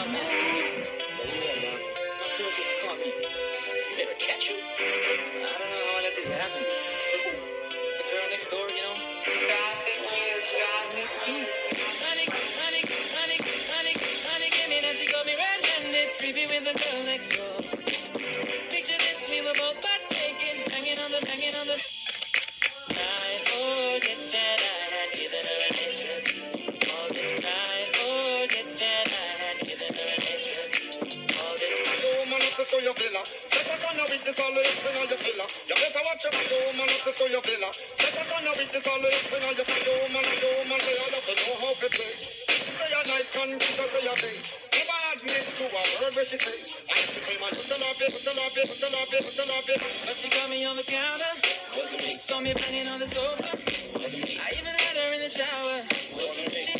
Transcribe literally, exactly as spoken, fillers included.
My girl just caught me. You better catch you? I don't know how I let this happen. The girl next door, you know? God, it's you. Honey, honey, honey, honey, honey, give me that. She got me red-handed, creepy with the girl next door. Picture this, we were both butt naked, hanging on the, hanging on the. I forget that I had given her an extra key. All this time, forget that I had given her an extra key. All this time. Woman access to your villa. Let us on a witness all the hits in all your villa. You better watch your back. Woman access to your villa. Let us on a witness all the hits in all your villa. Woman, woman, they all have to know how to play. She say a night, can she say a day. Never admit to a word where she say. I say, hey man, you tell her, you tell her, you tell her, you tell her, you. But she got me on the counter. Wasn't me. Saw me banging on the sofa. Wasn't me. I even had her in the shower. Wasn't me. She